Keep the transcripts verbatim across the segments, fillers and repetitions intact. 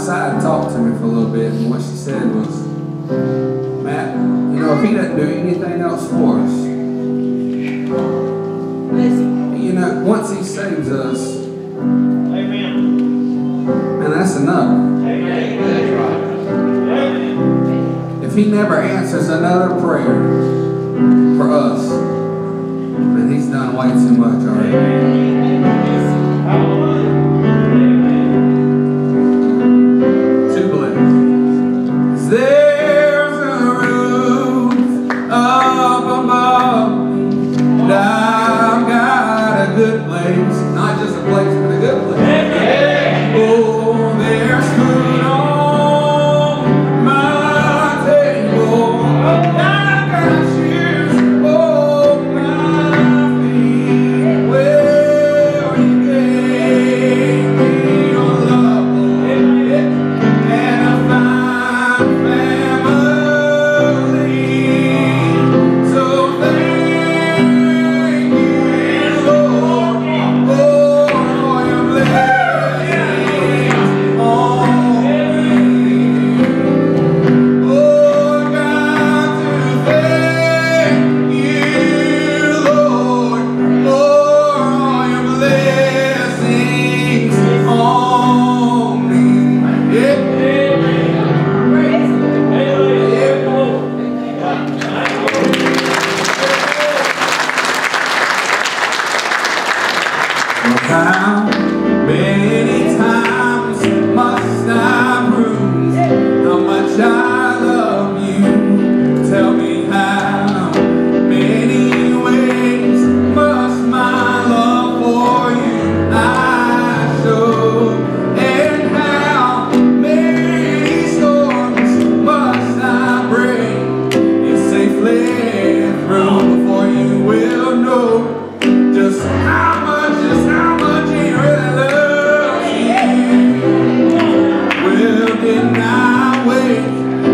outside and talked to me for a little bit, and what she said was, Matt, you know, if he doesn't do anything else for us, you know, once he saves us, amen, and that's enough. Amen. That's right. If he never answers another prayer for us, then he's done way too much already. Too blessed. There's a roof up above me, and I've got a good place. Not just a place, but a good place. Oh, there's food on my table. I've got shoes on my feet. Well, you gave me your love, and a fine family. So thank you, Lord, for your blessings on me. Oh, got to thank you, Lord, for your blessings on me. Yeah. How many times must I prove how much I love you? Tell me how many ways must my love for you I show? And how many storms must I bring you safely through before you will know just how much, just how much he really loves you? Well, didn't I wake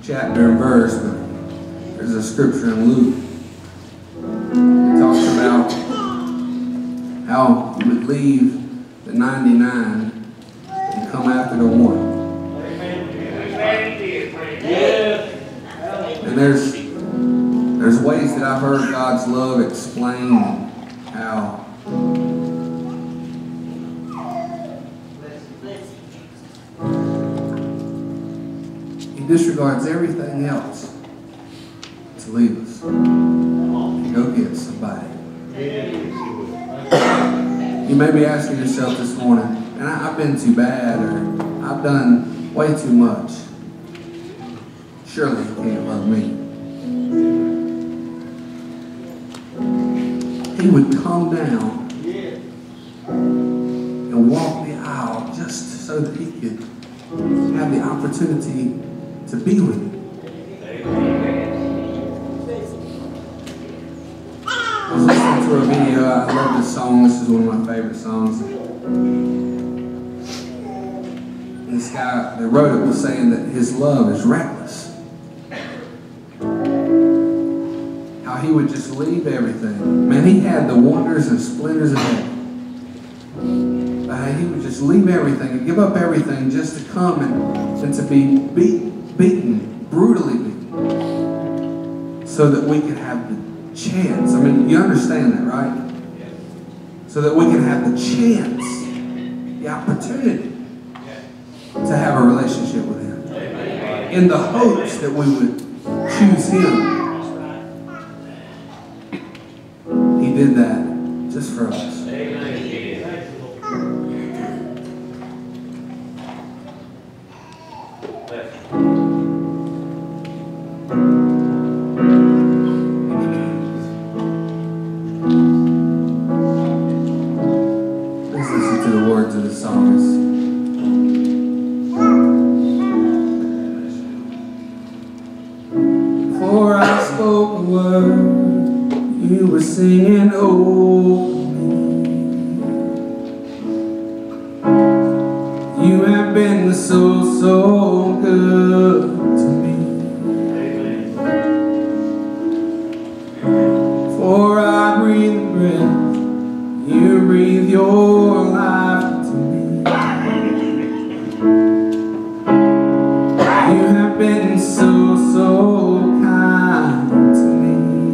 chapter and verse, but there's a scripture in Luke. It talks about how you would leave the ninety-nine and come after the one. And there's there's ways that I've heard God's love explained how He disregards everything else to leave us and go get somebody. You may be asking yourself this morning, and I've been too bad, or I've done way too much. Surely He can't love me. He would come down and walk the aisle just so that He could have the opportunity to be with you. I was listening to a video. I love this song. This is one of my favorite songs. This guy that wrote it was saying that his love is reckless. How he would just leave everything. Man, he had the wonders and splendors of heaven. But how he would just leave everything and give up everything just to come and, and to be beat, beaten, brutally beaten, so that we could have the chance. I mean, you understand that, right? So that we can have the chance, the opportunity to have a relationship with Him. In the hopes that we would choose Him. He did that just for us. Let's listen to the words of the psalmist. Before I spoke a word, You were singing over me. You have been so, so good to me. For I breathe breath, You breathe Your life into me. You have been so, so kind to me.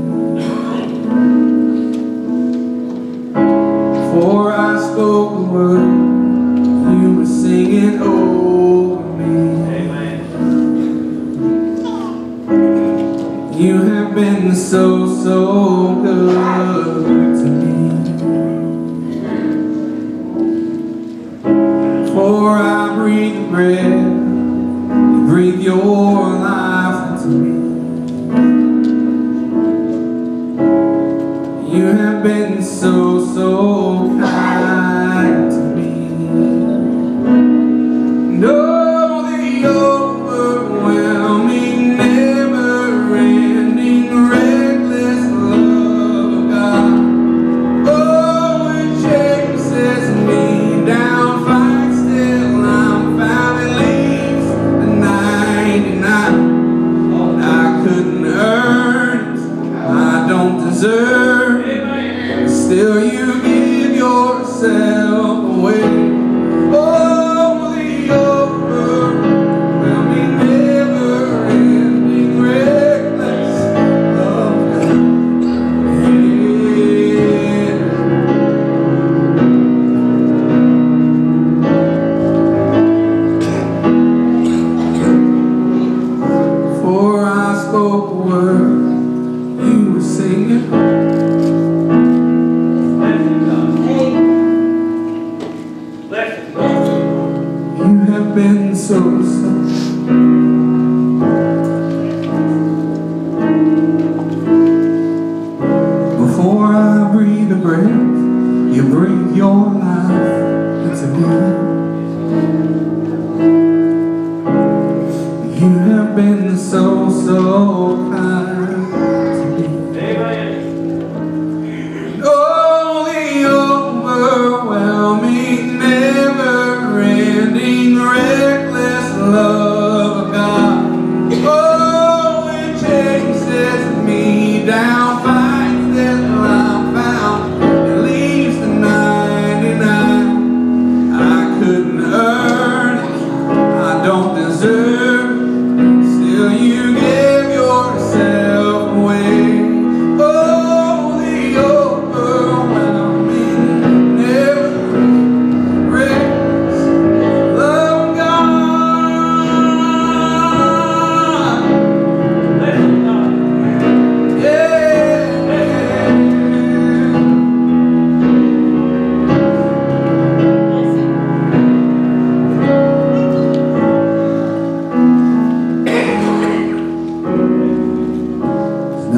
Before I spoke a word, You were singing over me. You have been so, so good to me. For I breathe breath, You breathe Your life into me. You have been so, so kind to me. No, the overwhelming, never-ending, reckless love of God. Oh, it chases me down, fights till I'm found, and leaves the ninety-nine. I couldn't earn it, I don't deserve it. Still You give Yourself away. Oh, the overwhelming, never-ending, reckless love of God. Before I spoke a word, You were singing. Been so, so before I breathe a breath, You breathe Your life into me. You have been so, so kind to me. Oh, the overwhelming, never-ending, reckless love of God. Oh,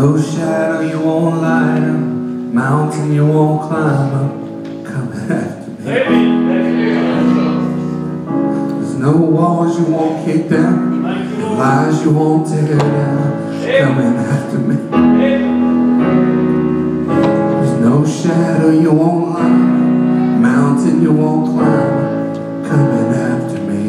no shadow you won't light up, mountain you won't climb up, coming after me. There's no walls you won't kick down, lies you won't tear down, coming after me. There's no shadow you won't light up, mountain you won't climb up, coming after me.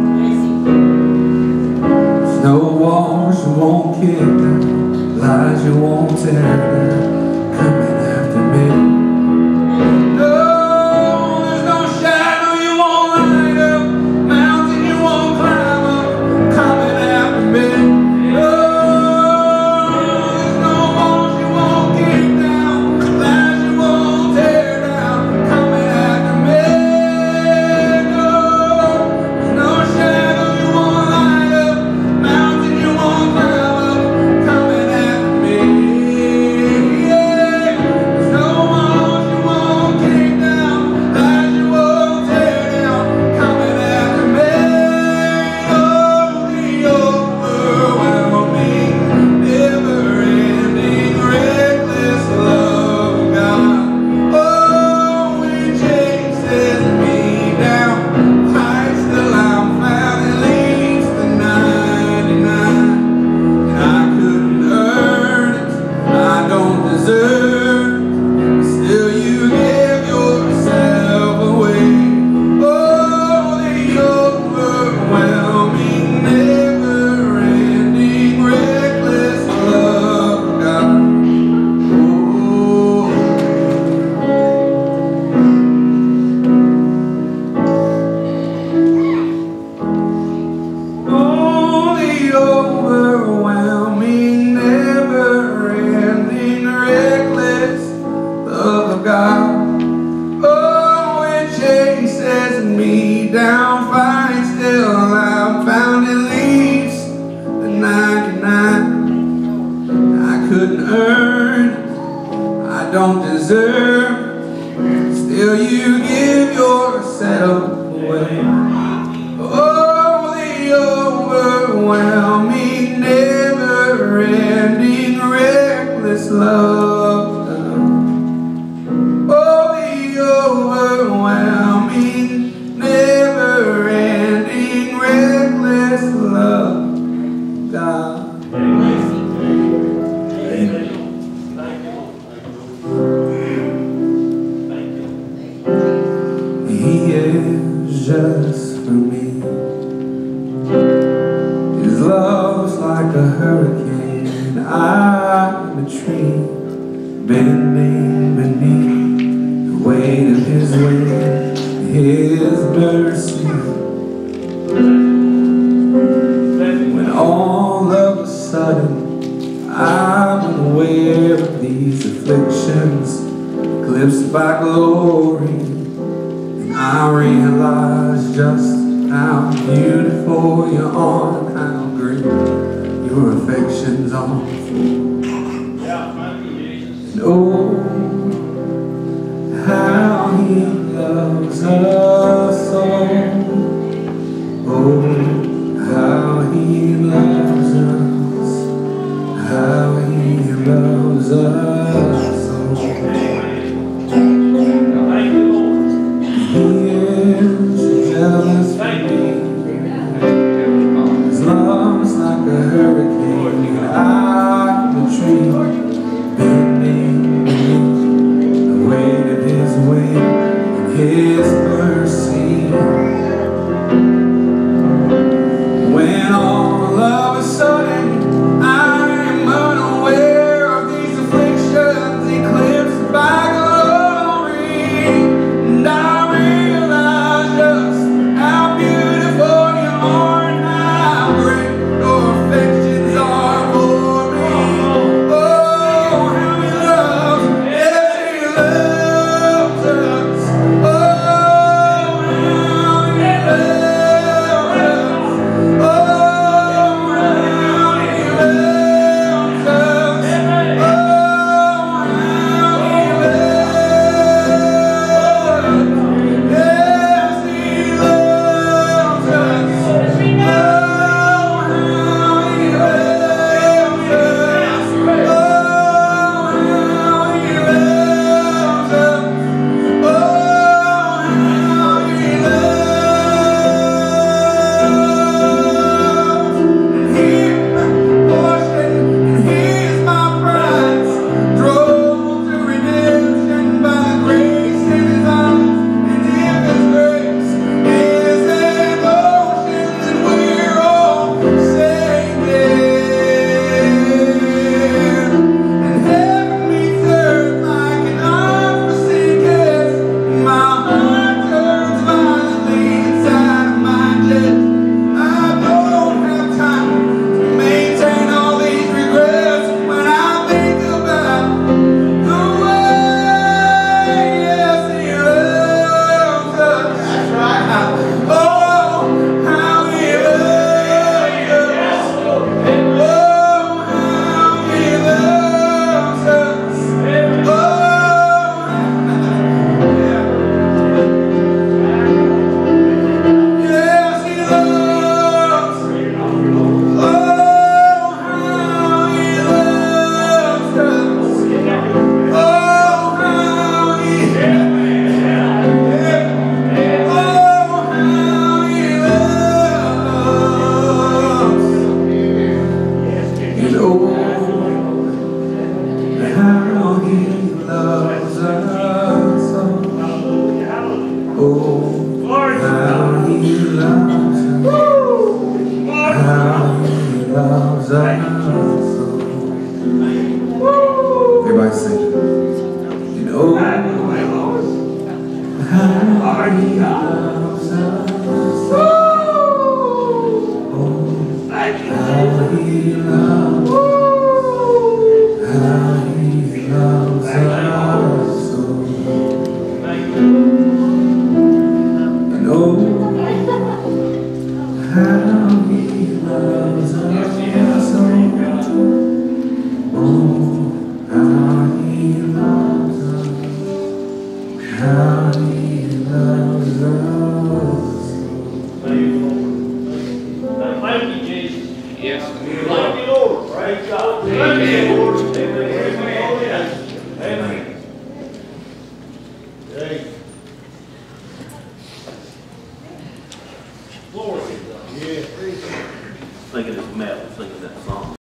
There's no walls you won't kick down, lies you won't tear down, coming after me. No, there's no shadow you won't light up, mountain you won't climb up, coming after me. No, there's no walls you won't kick down, lies you won't tear down, coming after me. No, there's no shadow you won't light up, mountain you won't climb up, coming after me. Down, fine, still I'm found it leaves the ninety-nine. I couldn't earn it, I don't deserve it, still you give yourself away. Oh, the overwhelming, never-ending, reckless love. Oh, the overwhelming, never-ending, reckless love, God. He is just for me. His love's like a hurricane, I'm a tree bending beneath the weight of his wind, his mercy. When all of a sudden I'm aware of these afflictions eclipsed by glory, and I realize just how beautiful you are and how great your affections are. And oh, how he loves us all. Oh, how he loves us, how he loves us all. He is jealous for me. His love's like a hurricane, I'm a tree bending beneath the weight of his wind and his burden. how He loves us. Oh, how He loves us. How He loves us. Everybody sing. You know how He loves us. Oh, how He loves us. How He loves us. You know how He loves us. Oh, how He loves us. How He loves us. Thank you, Jesus. Yes. Thank you, Lord. Praise God. Thank you, Lord.